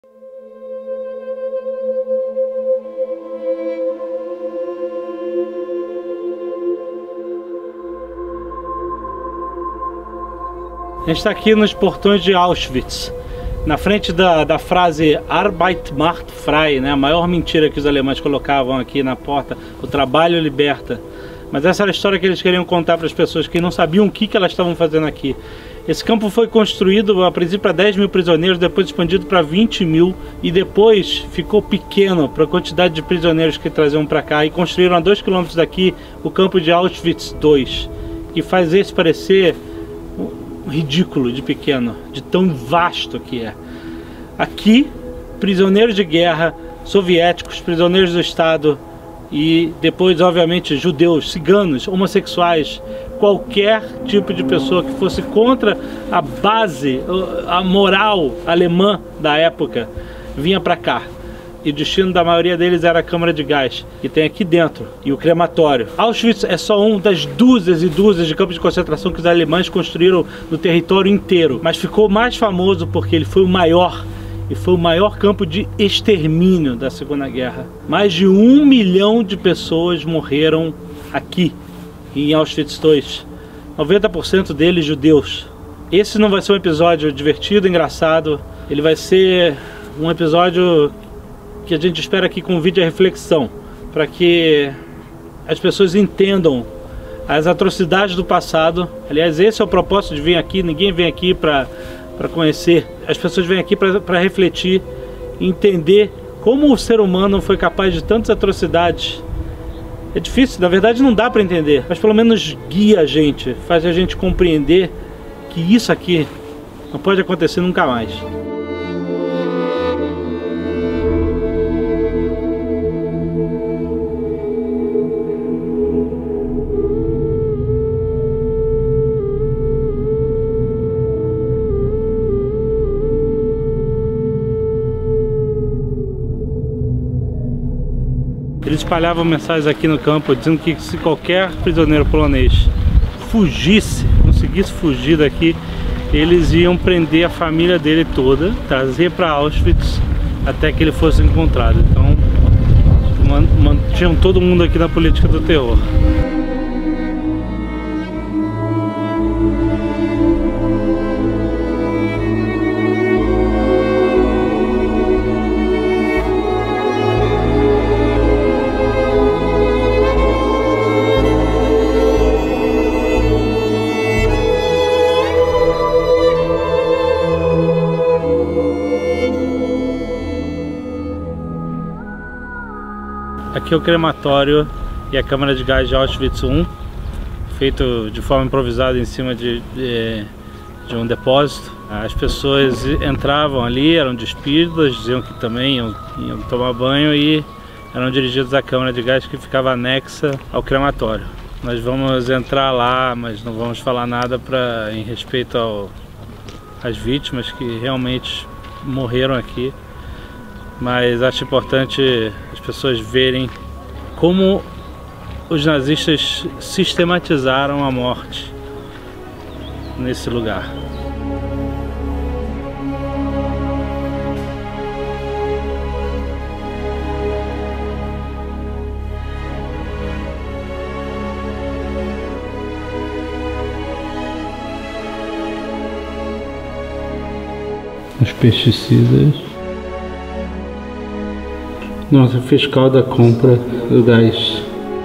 A gente está aqui nos portões de Auschwitz, na frente da frase Arbeit macht frei, né? A maior mentira que os alemães colocavam aqui na porta, o trabalho liberta. Mas essa era a história que eles queriam contar para as pessoas que não sabiam o que elas estavam fazendo aqui. Esse campo foi construído a princípio para 10 mil prisioneiros, depois expandido para 20 mil e depois ficou pequeno para a quantidade de prisioneiros que traziam para cá, e construíram a 2 km daqui o campo de Auschwitz II, que faz esse parecer ridículo de pequeno, de tão vasto que é. Aqui, prisioneiros de guerra soviéticos, prisioneiros do Estado e depois, obviamente, judeus, ciganos, homossexuais, qualquer tipo de pessoa que fosse contra a base, a moral alemã da época, vinha para cá. E o destino da maioria deles era a câmara de gás, que tem aqui dentro, e o crematório. Auschwitz é só um das dúzias e dúzias de campos de concentração que os alemães construíram no território inteiro, mas ficou mais famoso porque ele foi o maior, e foi o maior campo de extermínio da Segunda Guerra. Mais de 1 milhão de pessoas morreram aqui, em Auschwitz II. 90% deles judeus. Esse não vai ser um episódio divertido, engraçado, ele vai ser um episódio que a gente espera que convide a reflexão, para que as pessoas entendam as atrocidades do passado. Aliás, esse é o propósito de vir aqui. Ninguém vem aqui para conhecer, as pessoas vêm aqui para refletir, entender como o ser humano foi capaz de tantas atrocidades. É difícil, na verdade não dá para entender, mas pelo menos guia a gente, faz a gente compreender que isso aqui não pode acontecer nunca mais. Eles espalhavam mensagens aqui no campo dizendo que se qualquer prisioneiro polonês fugisse, conseguisse fugir daqui, eles iam prender a família dele toda, trazer para Auschwitz até que ele fosse encontrado. Então mantinham todo mundo aqui na política do terror. Aqui é o crematório e a câmara de gás de Auschwitz I, feito de forma improvisada em cima de um depósito. As pessoas entravam ali, eram despidas, diziam que também iam tomar banho e eram dirigidos à câmara de gás que ficava anexa ao crematório. Nós vamos entrar lá, mas não vamos falar nada em respeito às vítimas que realmente morreram aqui. Mas acho importante as pessoas verem como os nazistas sistematizaram a morte nesse lugar. Os pesticidas. Nossa, fiscal da compra do gás.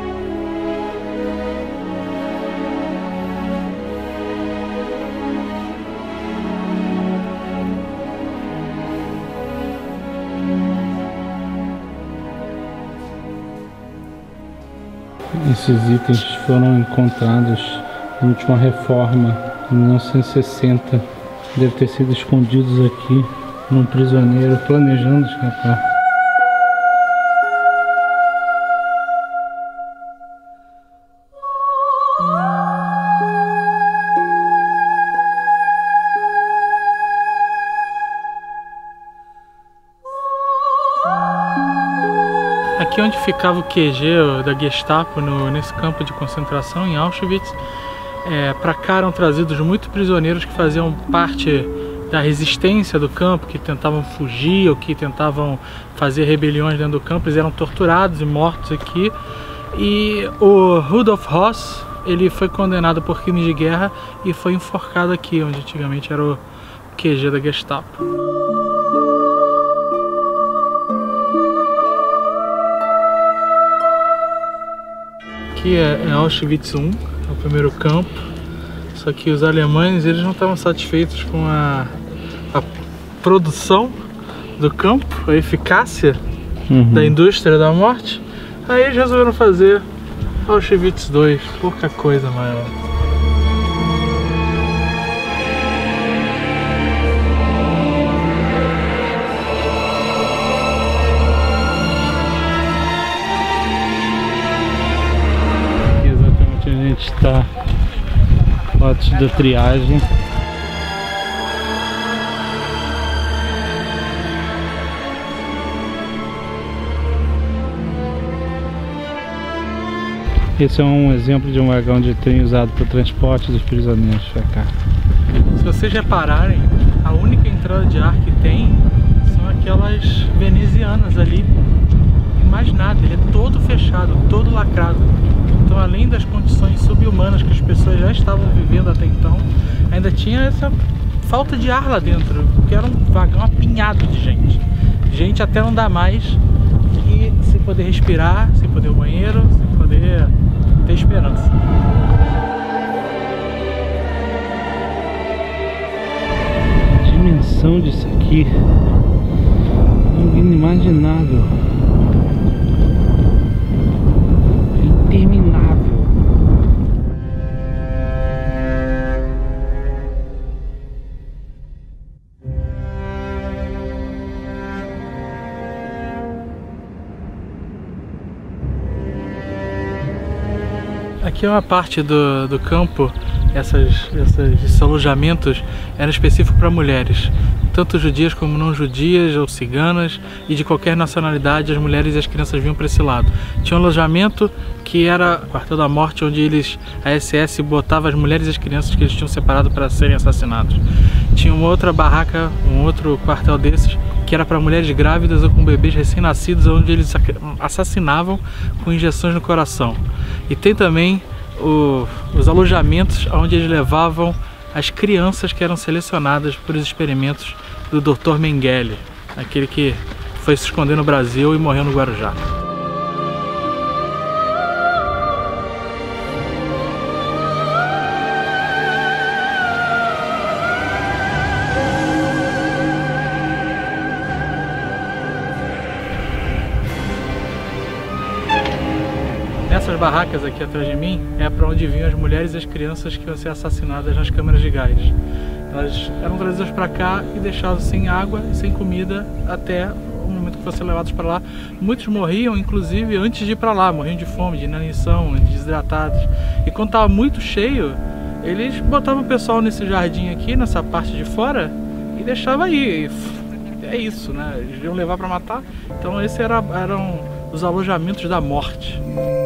Esses itens foram encontrados na última reforma, em 1960. Deve ter sido escondidos aqui num prisioneiro planejando escapar. Aqui onde ficava o QG da Gestapo, nesse campo de concentração em Auschwitz, para cá eram trazidos muitos prisioneiros que faziam parte da resistência do campo, que tentavam fugir ou que tentavam fazer rebeliões dentro do campo, eles eram torturados e mortos aqui. E o Rudolf Höss, ele foi condenado por crimes de guerra e foi enforcado aqui, onde antigamente era o QG da Gestapo. Aqui é Auschwitz I, é o primeiro campo. Só que os alemães, eles não estavam satisfeitos com a produção do campo, a eficácia da indústria da morte. Aí eles resolveram fazer Auschwitz II, pouca coisa maior. Aqui exatamente onde a gente está, fotos da triagem. Esse é um exemplo de um vagão de trem usado para o transporte dos prisioneiros pra cá. Se vocês repararem, a única entrada de ar que tem são aquelas venezianas ali. E mais nada, ele é todo fechado, todo lacrado. Então, além das condições subhumanas que as pessoas já estavam vivendo até então, ainda tinha essa falta de ar lá dentro, porque era um vagão apinhado de gente. Gente até não dá mais, e sem poder respirar, sem poder ir ao banheiro, sem poder ter esperança. A dimensão disso aqui é inimaginável. É interminável. Aqui é uma parte do campo, esses alojamentos eram específicos para mulheres, tanto judias como não judias ou ciganas, e de qualquer nacionalidade. As mulheres e as crianças vinham para esse lado. Tinha um alojamento que era o quartel da morte, onde a SS botava as mulheres e as crianças que eles tinham separado para serem assassinados. Tinha uma outra barraca, um outro quartel desses, que era para mulheres grávidas ou com bebês recém-nascidos, onde eles assassinavam com injeções no coração. E tem também os alojamentos onde eles levavam as crianças que eram selecionadas por os experimentos do Dr. Mengele, aquele que foi se esconder no Brasil e morreu no Guarujá. Essas barracas aqui atrás de mim é para onde vinham as mulheres e as crianças que iam ser assassinadas nas câmaras de gás. Elas eram trazidas para cá e deixadas sem água e sem comida até o momento que fossem levados para lá. Muitos morriam, inclusive, antes de ir para lá, morriam de fome, de inanição, desidratados. E quando estava muito cheio, eles botavam o pessoal nesse jardim aqui, nessa parte de fora, e deixavam aí. E é isso, né? Eles iam levar para matar. Então esses eram os alojamentos da morte.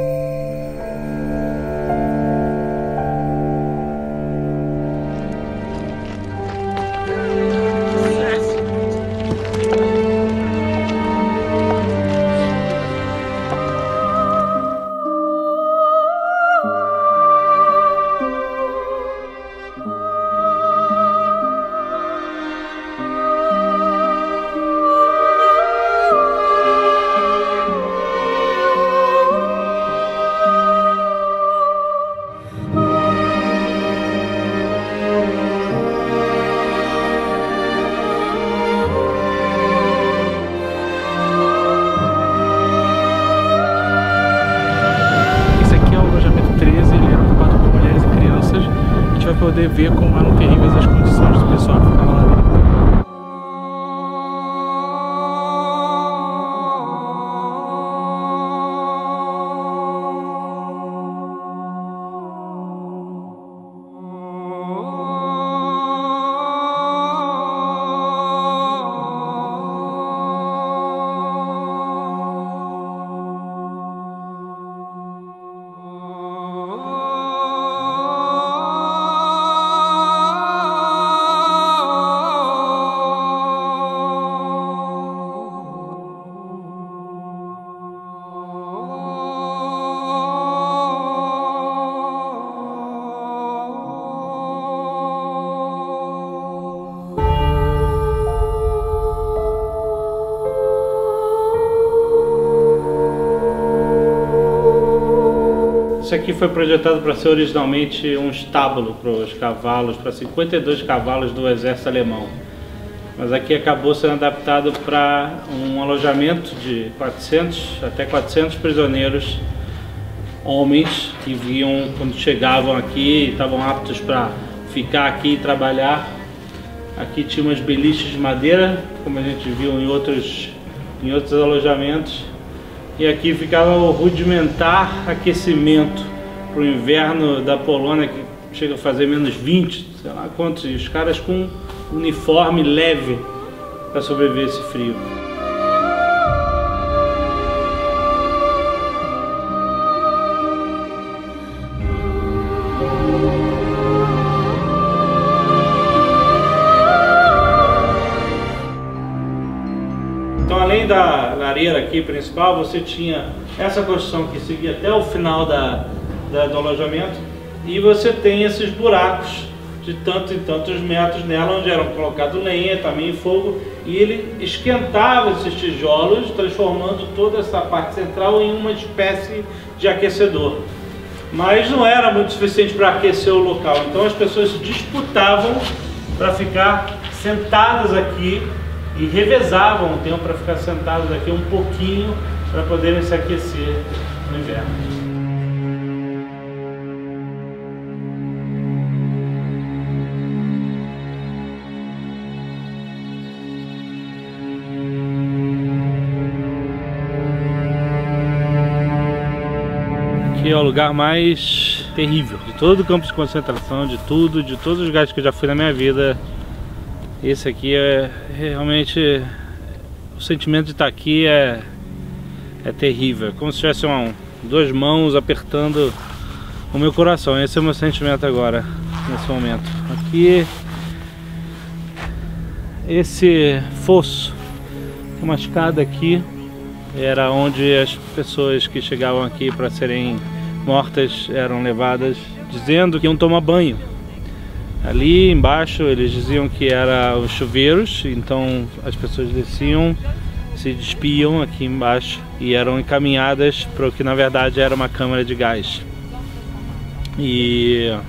Poder ver como eram terríveis as condições do pessoal que ficava lá dentro. Isso aqui foi projetado para ser originalmente um estábulo para os cavalos, para 52 cavalos do exército alemão. Mas aqui acabou sendo adaptado para um alojamento de 400 até 400 prisioneiros, homens que vinham quando chegavam aqui e estavam aptos para ficar aqui e trabalhar. Aqui tinha umas beliches de madeira, como a gente viu em outros alojamentos. E aqui ficava o rudimentar aquecimento para o inverno da Polônia, que chega a fazer menos 20, sei lá quantos, e os caras com uniforme leve para sobreviver a esse frio. Então, além da lareira aqui principal, você tinha essa construção que seguia até o final do alojamento, e você tem esses buracos de tantos e tantos metros nela, onde eram colocados lenha, também fogo, e ele esquentava esses tijolos, transformando toda essa parte central em uma espécie de aquecedor. Mas não era muito suficiente para aquecer o local, então as pessoas se disputavam para ficar sentadas aqui e revezavam o tempo para ficar sentados aqui um pouquinho para poderem se aquecer no inverno. Aqui é o lugar mais terrível de todo o campo de concentração, de tudo, de todos os lugares que eu já fui na minha vida. Esse aqui é realmente, o sentimento de estar aqui é terrível, é como se tivesse duas mãos apertando o meu coração. Esse é o meu sentimento agora, nesse momento. Aqui, esse fosso, uma escada aqui, era onde as pessoas que chegavam aqui para serem mortas eram levadas, dizendo que iam tomar banho. Ali embaixo eles diziam que eram os chuveiros, então as pessoas desciam, se despiam aqui embaixo e eram encaminhadas para o que na verdade era uma câmara de gás. E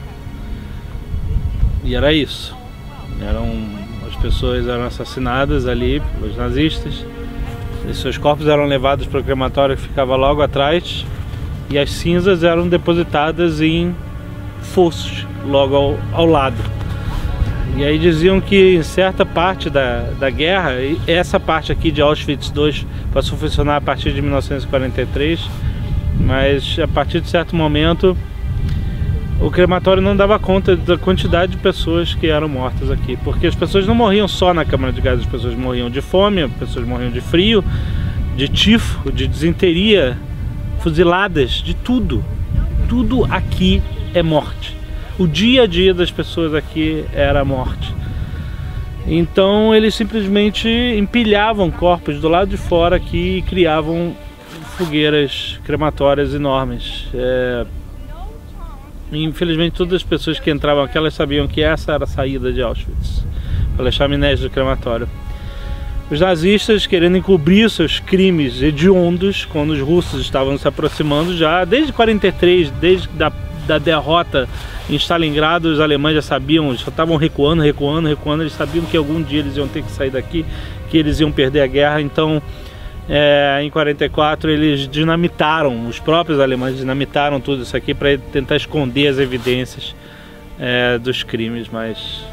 era isso. As pessoas eram assassinadas ali pelos nazistas, e seus corpos eram levados para o crematório que ficava logo atrás, e as cinzas eram depositadas em fossos logo ao lado. E aí diziam que em certa parte da guerra, essa parte aqui de Auschwitz II passou a funcionar a partir de 1943, mas a partir de certo momento o crematório não dava conta da quantidade de pessoas que eram mortas aqui, porque as pessoas não morriam só na câmara de gás, as pessoas morriam de fome, as pessoas morriam de frio, de tifo, de disenteria, fuziladas, de tudo. Tudo aqui é morte. O dia a dia das pessoas aqui era a morte. Então eles simplesmente empilhavam corpos do lado de fora aqui e criavam fogueiras crematórias enormes. Infelizmente todas as pessoas que entravam aqui, elas sabiam que essa era a saída de Auschwitz, para deixar amnésia do crematório. Os nazistas, querendo encobrir seus crimes hediondos, quando os russos estavam se aproximando já, desde 43, desde da derrota em Stalingrado, os alemães já sabiam, só estavam recuando, eles sabiam que algum dia eles iam ter que sair daqui, que eles iam perder a guerra. Então em 44 eles dinamitaram, os próprios alemães dinamitaram tudo isso aqui para tentar esconder as evidências dos crimes, mas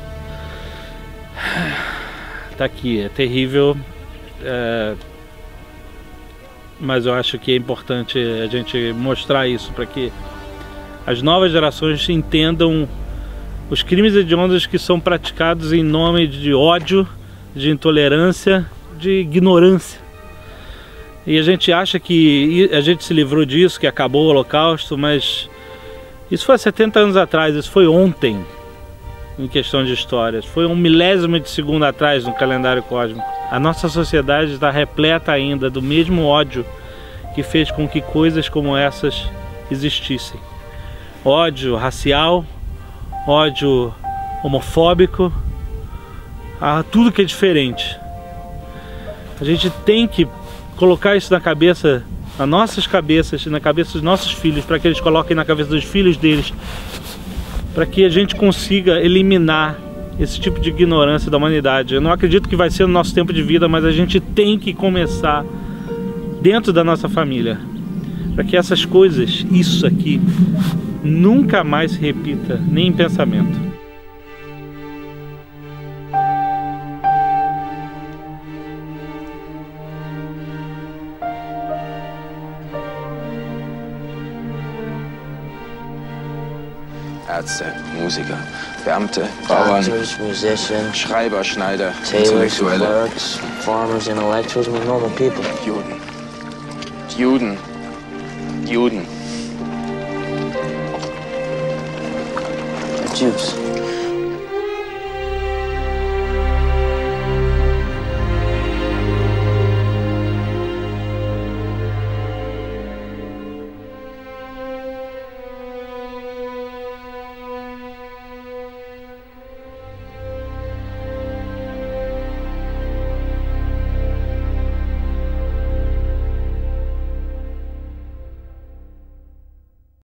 tá aqui, é terrível, mas eu acho que é importante a gente mostrar isso para que as novas gerações entendam os crimes hediondos que são praticados em nome de ódio, de intolerância, de ignorância. E a gente acha que a gente se livrou disso, que acabou o Holocausto, mas isso foi há 70 anos atrás, isso foi ontem, em questão de histórias. Foi 1 milésimo de segundo atrás no calendário cósmico. A nossa sociedade está repleta ainda do mesmo ódio que fez com que coisas como essas existissem. Ódio racial, ódio homofóbico, a tudo que é diferente. A gente tem que colocar isso na cabeça nas nossas cabeças, na cabeça dos nossos filhos, para que eles coloquem na cabeça dos filhos deles, para que a gente consiga eliminar esse tipo de ignorância da humanidade. Eu não acredito que vai ser no nosso tempo de vida, mas a gente tem que começar dentro da nossa família, para que essas coisas, isso aqui, nunca mais se repita, nem em pensamento. Ärzte, Musiker, Beamte, Bauern, musicians, Schreiber, Schneider, tailors, Intellektuelle, clerks, farmers, intellectuals, we're normal people. Juden. Juden. Juden. They're Jews.